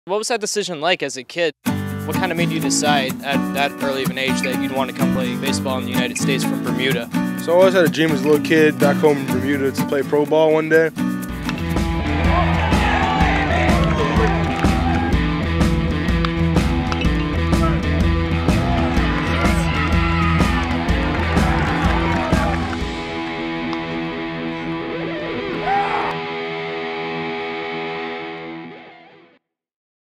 What was that decision like as a kid? What kind of made you decide at that early of an age that you'd want to come play baseball in the United States from Bermuda? So I always had a dream as a little kid back home in Bermuda to play pro ball one day.